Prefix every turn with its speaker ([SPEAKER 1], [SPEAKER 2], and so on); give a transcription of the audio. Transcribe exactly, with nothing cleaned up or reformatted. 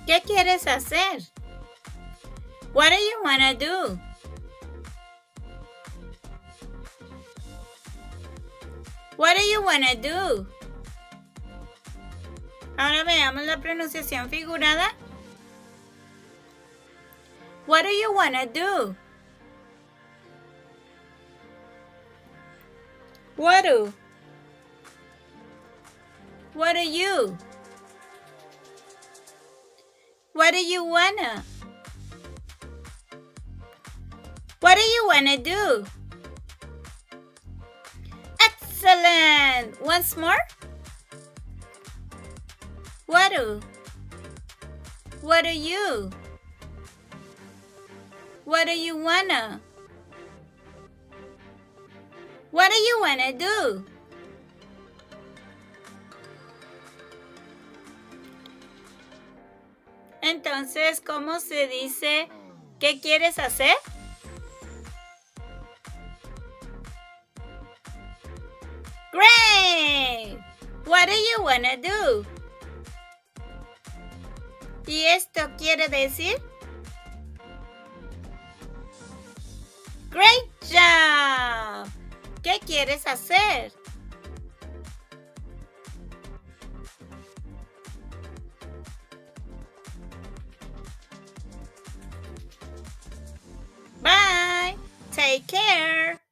[SPEAKER 1] ¿Qué quieres hacer? What do you wanna do? What do you wanna do? Ahora veamos la pronunciación figurada. What do you wanna do? What do? What do you? What do you wanna? What do you wanna do? Excellent! Once more. What do? What do you? What do you wanna? What do you wanna do? Entonces, ¿cómo se dice qué quieres hacer? Great! What do you wanna do? ¿Y esto quiere decir? Great job! ¿Qué quieres hacer? Bye! Take care!